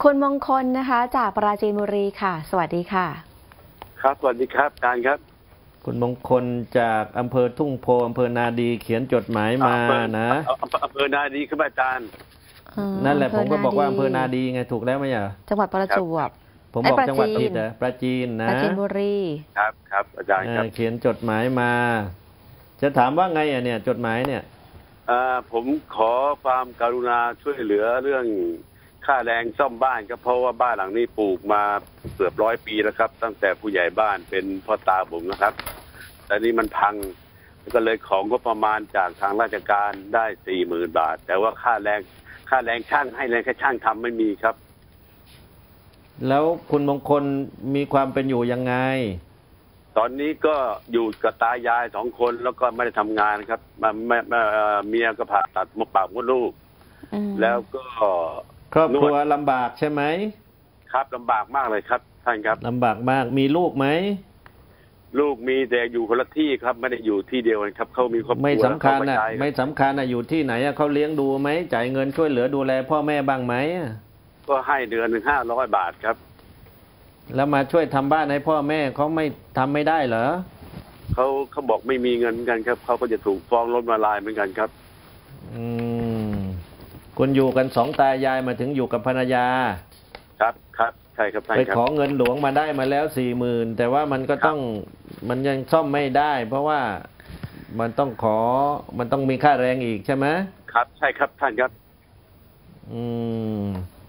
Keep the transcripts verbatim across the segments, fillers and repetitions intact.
คุณมงคลนะคะจากปราจีนบุรีค่ะสวัสดีค่ะครับสวัสดีครับอาจารย์ครับคุณมงคลจากอำเภอทุ่งโพอำเภอนาดีเขียนจดหมายมานะอำเภอนาดีครับอาจารย์นั่นแหละผมก็บอกว่าอำเภอนาดีไงถูกแล้วไหมอ่ะจังหวัดประจวบผมบอกจังหวัดผิดเหรอปราจีนนะปราจีนบุรีครับครับอาจารย์ครับเขียนจดหมายมาจะถามว่าไงอ่ะเนี่ยจดหมายเนี่ยผมขอความกรุณาช่วยเหลือเรื่องค่าแรงซ่อมบ้านครับเพราะว่าบ้านหลังนี้ปลูกมาเกือบร้อยปีแล้วครับตั้งแต่ผู้ใหญ่บ้านเป็นพ่อตาผมนะครับแต่นี้มันพังก็เลยของก็ประมาณจากทางราชการได้สี่หมื่นบาทแต่ว่าค่าแรงค่าแรงช่างให้แรงแค่ช่างทำไม่มีครับแล้วคุณมงคลมีความเป็นอยู่ยังไงตอนนี้ก็อยู่กับตายายสองคนแล้วก็ไม่ได้ทำงานครับมาแม่เมียก็ผ่าตัดมดปากมดลูกแล้วก็ครอบครัวลำบากใช่ไหมครับลำบากมากเลยครับท่านครับลำบากมากมีลูกไหมลูกมีแต่อยู่คนละที่ครับไม่ได้อยู่ที่เดียวกันครับเขามีครอบครัวไม่สำคัญนะไม่สำคัญนะอยู่ที่ไหนเขาเลี้ยงดูไหมจ่ายเงินช่วยเหลือดูแลพ่อแม่บ้างไหมก็ให้เดือนหนึ่งห้าร้อยบาทครับแล้วมาช่วยทำบ้านให้พ่อแม่เขาไม่ทำไม่ได้เหรอเขาเขาบอกไม่มีเงินกันครับเขาก็จะถูกฟ้องล้มละลายเหมือนกันครับอืมคุณอยู่กันสองตายายมาถึงอยู่กับภรรยาครับครับใช่ครับไปขอเงินหลวงมาได้มาแล้วสี่หมื่นแต่ว่ามันก็ต้องมันยังซ่อมไม่ได้เพราะว่ามันต้องขอมันต้องมีค่าแรงอีกใช่ไหมครับใช่ครับท่านครับอืม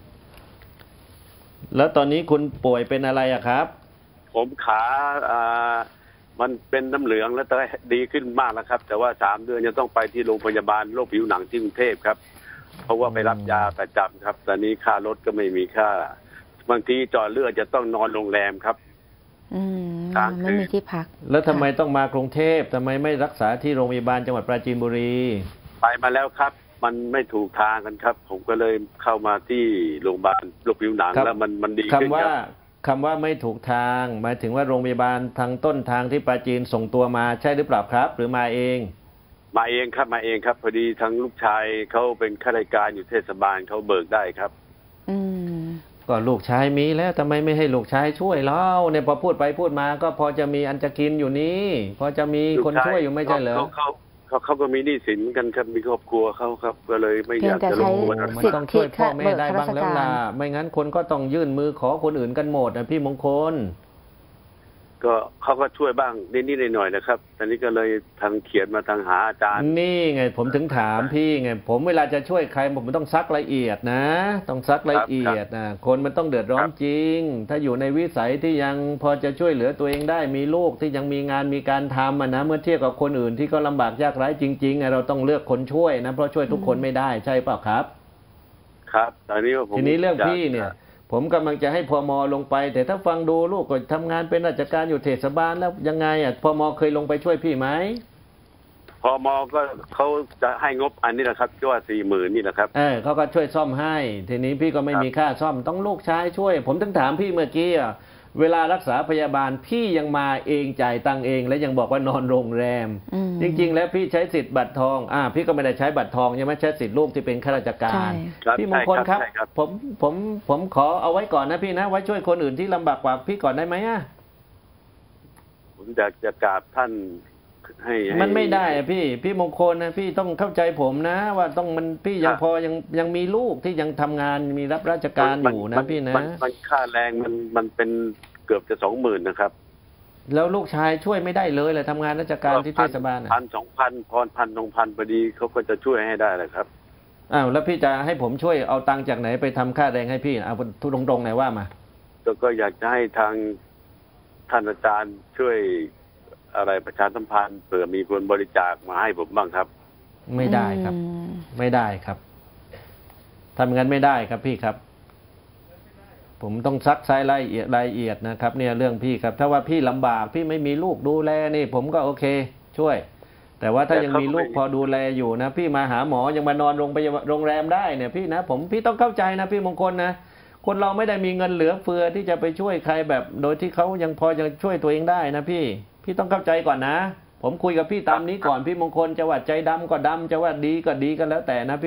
แล้วตอนนี้คุณป่วยเป็นอะไรอะครับผมขาอ่ามันเป็นน้ำเหลืองแล้วแต่ดีขึ้นมากแล้วครับแต่ว่าสามเดือนจะต้องไปที่โรงพยาบาลโรคผิวหนังที่กรุงเทพครับเพราะว่าไปรับยาประจำครับตอนนี้ค่ารถก็ไม่มีค่าบางทีเจาะเลือดจะต้องนอนโรงแรมครับอืมไม่มีที่พักแล้วทำไมต้องมากรุงเทพทำไมไม่รักษาที่โรงพยาบาลจังหวัดปราจีนบุรีไปมาแล้วครับมันไม่ถูกทางกันครับผมก็เลยเข้ามาที่โรงพยาบาลโรคผิวหนังแล้วมันมันดีขึ้นครับคำว่าไม่ถูกทางหมายถึงว่าโรงพยาบาลทางต้นทางที่ปราจีนส่งตัวมาใช่หรือเปล่าครับหรือมาเองมาเองครับมาเองครับพอดีทั้งลูกชายเขาเป็นข้าราชการอยู่เทศบาลเขาเบิกได้ครับอืมก็ลูกชายมีแล้วทำไมไม่ให้ลูกชายช่วยเล่าเนี่ยพอพูดไปพูดมาก็พอจะมีอันจะกินอยู่นี้พอจะมีคนช่วยอยู่ไม่ใช่เหรอเขาเขาเขาก็มีหนี้สินกันครับมีครอบครัวเขาครับก็เลยไม่อยากจะลงทุนมันต้องช่วยพ่อแม่ได้บ้างแล้วล่ะไม่งั้นคนก็ต้องยื่นมือขอคนอื่นกันหมดนะพี่มงคลก็เขาก็ช่วยบ้างนิดๆหน่อยๆนะครับตอนนี้ก็เลยทางเขียนมาทางหาอาจารย์นี่ไงผมถึงถามพี่ไงผมเวลาจะช่วยใครผมต้องซักละเอียดนะต้องซักละเอียดนะคนมันต้องเดือดร้อนจริงถ้าอยู่ในวิสัยที่ยังพอจะช่วยเหลือตัวเองได้มีลูกที่ยังมีงานมีการทำนะเมื่อเทียบกับคนอื่นที่ก็ลำบากยากไร้จริงๆเราต้องเลือกคนช่วยนะเพราะช่วยทุกคนไม่ได้ใช่เปล่าครับครับตอนนี้ผมทีนี้เรื่องพี่เนี่ยผมกำลังจะให้พม.ลงไปแต่ถ้าฟังดูลูกก็ทำงานเป็นราชการอยู่เทศบาลแล้วยังไงอ่ะพม.เคยลงไปช่วยพี่ไหมพม.ก็เขาจะให้งบอันนี้แหละครับที่ว่าสี่หมื่นนี่แหละครับเออเขาก็ช่วยซ่อมให้ทีนี้พี่ก็ไม่มีค่าซ่อมต้องลูกชายช่วยผมถึงถามพี่เมื่อกี้อ่ะเวลารักษาพยาบาลพี่ยังมาเองจ่ายตังเองและยังบอกว่านอนโรงแรมจริงๆแล้วพี่ใช้สิทธิ์บัตรทองอ่าพี่ก็ไม่ได้ใช้บัตรทองใช่ไหมใช้สิทธิ์ลูกที่เป็นข้าราชการพี่มงคลครับผมผมผมขอเอาไว้ก่อนนะพี่นะไว้ช่วยคนอื่นที่ลำบากกว่าพี่ก่อนได้ไหมอ่ะผมอยากจะกราบท่านให้มันไม่ได้อะพี่พี่มงคลนะพี่ต้องเข้าใจผมนะว่าต้องมันพี่ยังพอยังยังมีลูกที่ยังทำงานมีรับราชการอยู่นะพี่นะมันค่าแรงมันมันเป็นเกือบจะสองหมื่นนะครับแล้วลูกชายช่วยไม่ได้เลยเลยทำงานราชการที่เทศบาลพันสองพันพรพันสองพันพอดีเขาก็จะช่วยให้ได้เลยครับอ้าวแล้วพี่จะให้ผมช่วยเอาตังค์จากไหนไปทำค่าแรงให้พี่เอาทุกตรงๆไหนว่ามาก็อยากจะให้ทางท่านอาจารย์ช่วยอะไรประชาสัมพันธ์เผื่อมีคนบริจาคมาให้ผมบ้างครับไม่ได้ครับไม่ได้ครับทำงั้นไม่ได้ครับพี่ครับผมต้องซักไซรายละเอียดรายละเอียดนะครับเนี่ยเรื่องพี่ครับถ้าว่าพี่ลำบากพี่ไม่มีลูกดูแลนี่ผมก็โอเคช่วยแต่ว่าถ้ายังมีลูกพอดูแลอยู่นะพี่มาหาหมอยังมานอนโรงพยาบาลโรงแรมได้เนี่ยพี่นะผมพี่ต้องเข้าใจนะพี่มงคลนะคนเราไม่ได้มีเงินเหลือเฟือที่จะไปช่วยใครแบบโดยที่เขายังพอจะช่วยตัวเองได้นะพี่พี่ต้องเข้าใจก่อนนะผมคุยกับพี่ตามนี้ก่อนพี่มงคลจะว่าใจดำก็ดำจะว่าดีก็ดีกันแล้วแต่นะพี่นะ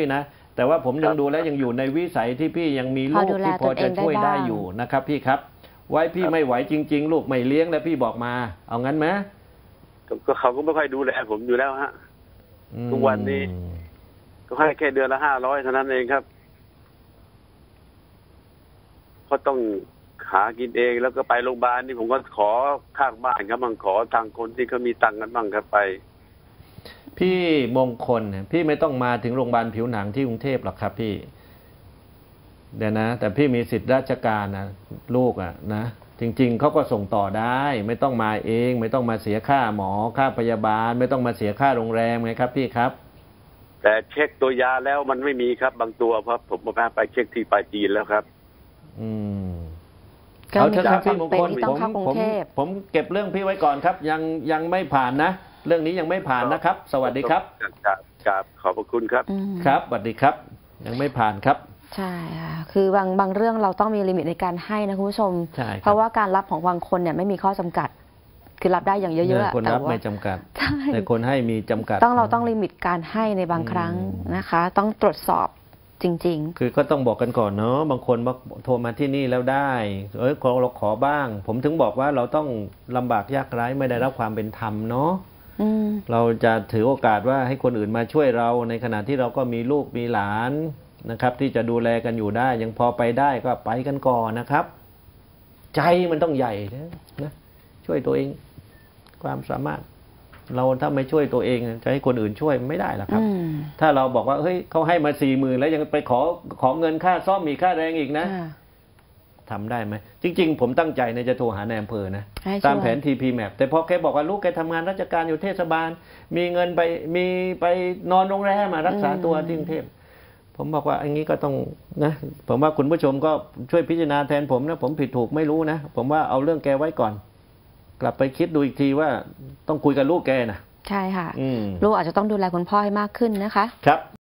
แต่ว่าผมยังดูแลยังอยู่ในวิสัยที่พี่ยังมีลูกที่พอจะช่วยได้อยู่นะครับพี่ครับไว้พี่ไม่ไหวจริงๆลูกไม่เลี้ยงแล้วพี่บอกมาเอางั้นไหมก็เขาก็ไม่ค่อยดูแลผมอยู่แล้วฮะทุกวันนี้ก็ให้แค่เดือนละห้าร้อยเท่านั้นเองครับก็ต้องหากินเองแล้วก็ไปโรงพยาบาลนี่ผมก็ขอข้างบ้านครับมั่งขอทางคนที่เขามีตังค์กันบ้างครับไปพี่มงคลเนี่ยพี่ไม่ต้องมาถึงโรงพยาบาลผิวหนังที่กรุงเทพหรอกครับพี่เดี๋ยวนะแต่พี่มีสิทธิราชการนะลูกอ่ะนะจริงๆเขาก็ส่งต่อได้ไม่ต้องมาเองไม่ต้องมาเสียค่าหมอค่าพยาบาลไม่ต้องมาเสียค่าโรงแรมไงครับพี่ครับแต่เช็คตัวยาแล้วมันไม่มีครับบางตัวเพราะผมมาไปเช็คที่ปลายจีนแล้วครับอืมเขาจะทำพี่มงคลผมผมผมเก็บเรื่องพี่ไว้ก่อนครับยังยังไม่ผ่านนะเรื่องนี้ยังไม่ผ่านนะครับสวัสดีครับครับขอบพระคุณครับครับสวัสดีครับยังไม่ผ่านครับใช่ค่ะคือบางบางเรื่องเราต้องมีลิมิตในการให้นะคุณผู้ชมเพราะว่าการรับของบางคนเนี่ยไม่มีข้อจำกัดคือรับได้อย่างเยอะๆคนรับไม่จำกัดแต่คนให้มีจำกัดต้องเราต้องลิมิตการให้ในบางครั้งนะคะต้องตรวจสอบจริงๆคือก็ต้องบอกกันก่อนเนาะบางคนบอกโทรมาที่นี่แล้วได้เอ้ยเราขอบ้างผมถึงบอกว่าเราต้องลำบากยากไร้ไม่ได้รับความเป็นธรรมเนาะเราจะถือโอกาสว่าให้คนอื่นมาช่วยเราในขณะที่เราก็มีลูกมีหลานนะครับที่จะดูแลกันอยู่ได้ยังพอไปได้ก็ไปกันก่อนนะครับใจมันต้องใหญ่นะช่วยตัวเองความสามารถเราถ้าไม่ช่วยตัวเองจะให้คนอื่นช่วยไม่ได้หรอกครับถ้าเราบอกว่าเฮ้ยเขาให้มาสี่หมื่นแล้วยังไปขอขอเงินค่าซ่อมมีค่าแรงอีกนะทำได้ไหมจริงๆผมตั้งใจในจะโทรหานายอำเภอนะตามแผน ที พี แมป แต่พอแกบอกว่าลูกแกทำงานราชการอยู่เทศบาลมีเงินไปมีไปนอนโรงแรมมารักษาตัวที่กรุงเทพผมบอกว่าอันนี้ก็ต้องนะผมว่าคุณผู้ชมก็ช่วยพิจารณาแทนผมนะผมผิดถูกไม่รู้นะผมว่าเอาเรื่องแกไว้ก่อนกลับไปคิดดูอีกทีว่าต้องคุยกับลูกแกนะใช่ค่ะลูกอาจจะต้องดูแลคุณพ่อให้มากขึ้นนะคะครับ